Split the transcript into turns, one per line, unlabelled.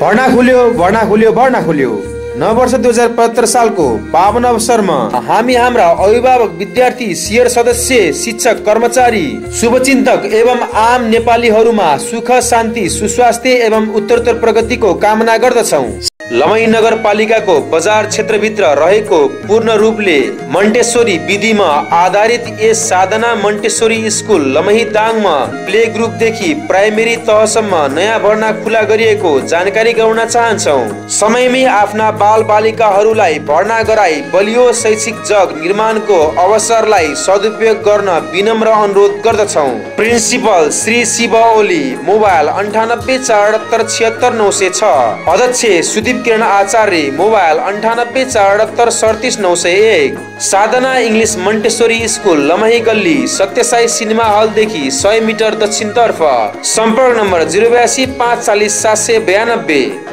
भर्ना खुल्यो नववर्ष 2075 सालको पावन अवसरमा हामी हाम्रा अभिभावक, विद्यार्थी, सियर सदस्य, शिक्षक, कर्मचारी, शुभचिन्तक एवं आम नेपालीहरूमा सुख, शान्ति, सुस्वास्थ्य एवं उत्तरोत्तर प्रगतिको कामना गर्दछौँ। लमही नगरपालिकाको बजार क्षेत्रभित्र रहेको पूर्ण रूपले मन्टेश्वरी विधिमा आधारित यस साधना मन्टेश्वरी स्कुल लमही दाङमा प्ले ग्रुपदेखि प्राइमेरी तहसम्म नयाँ भर्ना खुला गरिएको जानकारी गराउन चाहन्छौँ। समयमै आफ्ना बाल बालिकाहरूलाई भर्ना गराई बलियो शैक्षिक जग निर्माणको अवसरलाई सदुपयोग गर्न विनम्र अनुरोध गर्दछौँ। Principal Shri Shiv Oli, mobile 9848876906। अध्यक्ष Sudeep Kiran Acharya, mobile 9848737901। Sadhana English Montessori school Lamahi गल्ली, सत्यसाई सिनेमा हलदेखि 100 मिटर दक्षिणतर्फ। सम्पर्क नम्बर 082 540 792।